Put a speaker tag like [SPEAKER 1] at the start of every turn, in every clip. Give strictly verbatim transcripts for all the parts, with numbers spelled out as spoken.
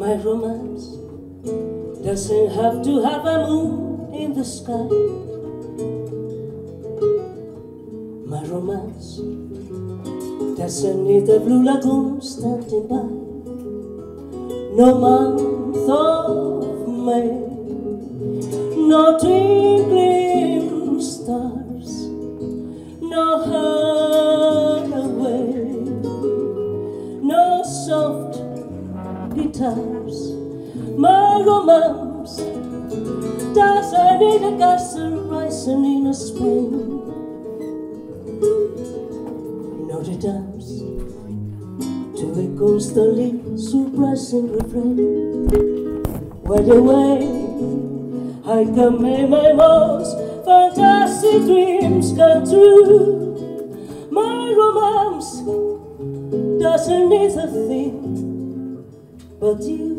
[SPEAKER 1] My romance doesn't have to have a moon in the sky. My romance doesn't need a blue lagoon standing by. No month of May, no twinkling stars, no highway, no soft guitars. My romance doesn't need a castle rising in a Spain. No, they dance to a constantly surprising refrain. Where the way I can make my most fantastic dreams come true. My romance doesn't need a thing but you.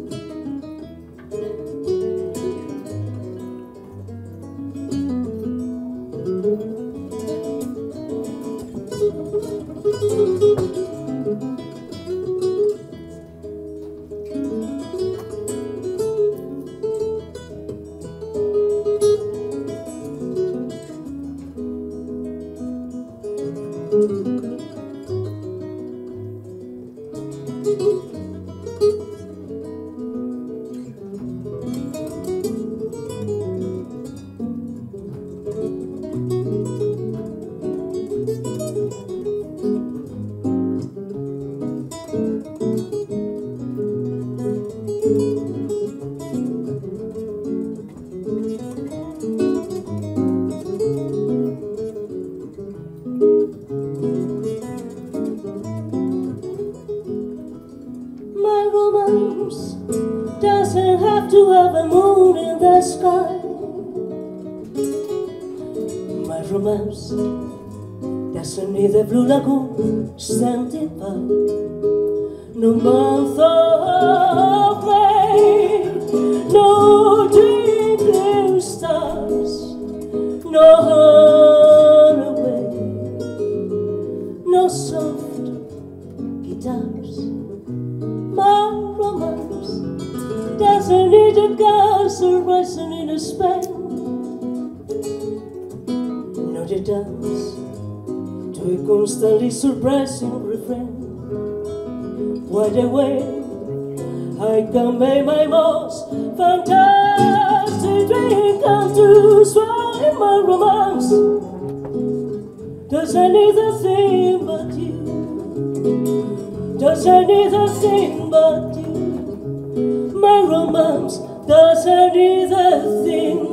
[SPEAKER 1] My romance doesn't have to have a moon in the sky. My romance doesn't need a blue lagoon standing by. No month of May, no twinkling stars, no highway, no soft guitars. My romance doesn't need a castle rising in a Spain. No, they dance to a constantly surprising refrain. What a way I can make my most fantastic dream come true. So my romance doesn't need a thing but you. Doesn't need a thing but you. My romance doesn't need a thing